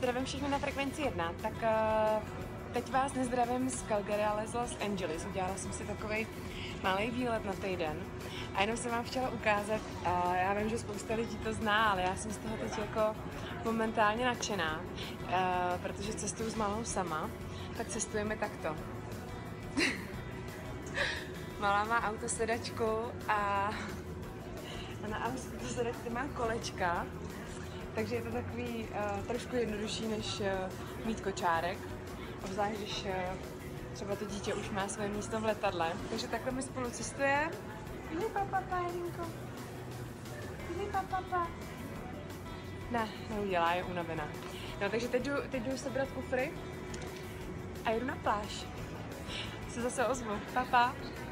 Zdravím všechny na Frekvenci 1, tak teď vás nezdravím z Calgary, ale z Los Angeles. Udělala jsem si takovej malý výlet na týden a jenom jsem vám chtěla ukázat, já vím, že spousta lidí to zná, ale já jsem z toho teď jako momentálně nadšená, protože cestuju s malou sama, tak cestujeme takto. Malá má autosedačku a na autosedačce má kolečka, takže je to takový trošku jednodušší, než mít kočárek, obzvlášť když třeba to dítě už má své místo v letadle. Takže takhle my spolu cestujeme. Jdi papa, Jelinko. Jdi papa. Ne, neudělá, je unavená. No, takže teď jdu sebrat kufry a jedu na pláž. Se zase ozvu. Papa.